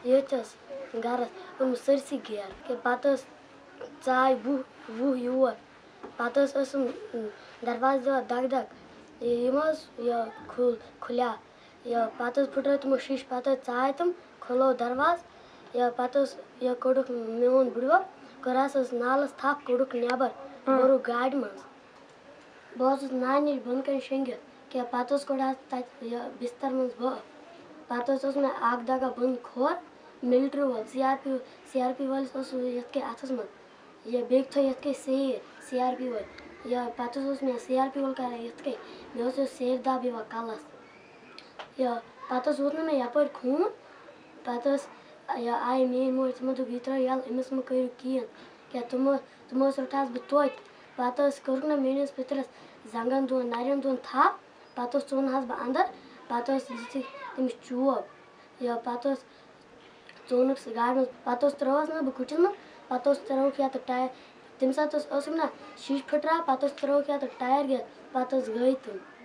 ये gross Cersei गेर कि पे चाय वुह योर पे दरवाज दिवान दग दग यह खुलिया पे फुट्रो तमो शीश पे चाय तम खोलो दरवाज पे कोड़ुक मोन बुड़ब करस नालस थप कोड़ुक नबर बोरु गाड़ मज बह नान नश बन कन शेंगित कि पे कोड़ तत बिस्तर मज पे मे आग दगा बंद खोर मिलिट्री वोल CRP वल ये अथस मज यह बे थो ये सेर CRP वल पे मे CRP वल कर ये मे सेर दाब यह कलस पे वोत मे यपर खून पे आई मेन मोज तमो दोप यह त्रो यल अमिस मे करू कहें क्या तमो रटास बह तोत पे कोरुक ना मेनिस पितरस जंगन दोन नरन दोन थप पे चोनस बह अंदर पे तमिस चोब पे चोनुक गाड़ मज पे त्रोस ना बह कुटिस मज पे त्रोक ये टायर तम सात ना शीश फुटरा पे त्रोक ये टायर गिर पे गई तम।